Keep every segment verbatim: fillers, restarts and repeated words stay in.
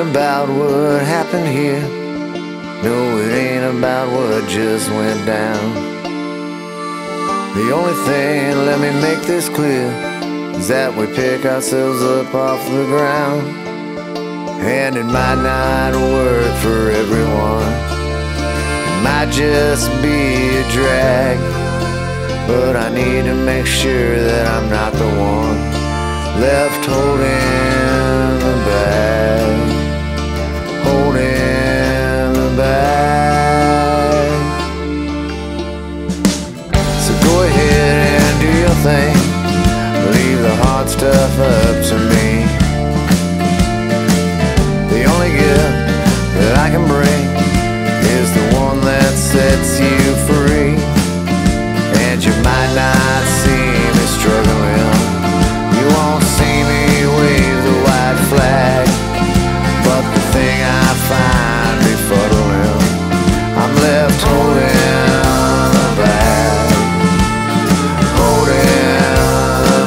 about what happened here. No, it ain't about what just went down. The only thing, let me make this clear, is that we pick ourselves up off the ground. And it might not work for everyone, it might just be a drag, but I need to make sure that I'm not the one left holding the bag, holding the bag. So go ahead and do your thing, leave the hard stuff up to me. The only gift that I can bring is the one that sets you free. And you might not see me struggling, you won't see me wave the white flag, but the thing I find befuddling, I'm left holding the bag, holding the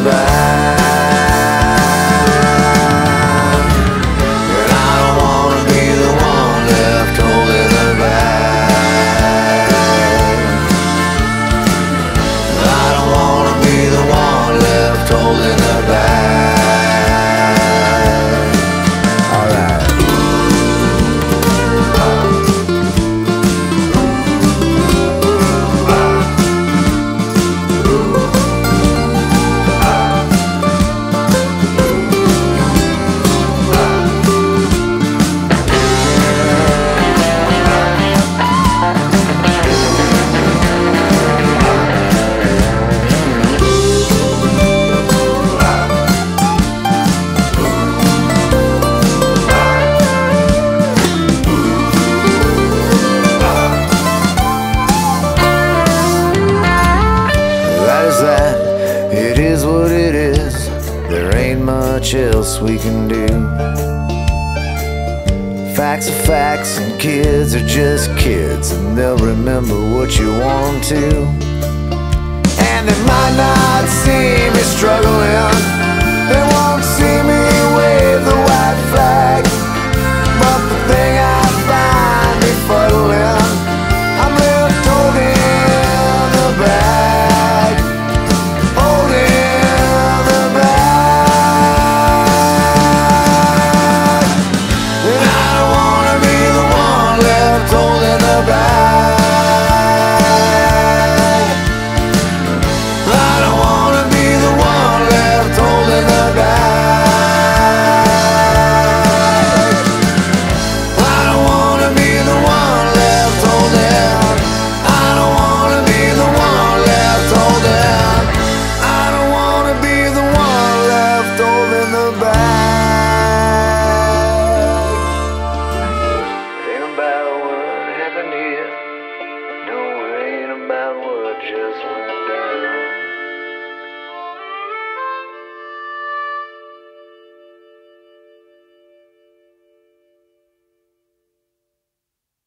bag. And I don't wanna be the one left holding the bag. I don't wanna be the one left holding the bag. Alright. It is what it is, there ain't much else we can do. Facts are facts and kids are just kids, and they'll remember what you want to. And they might not see me struggling, they won't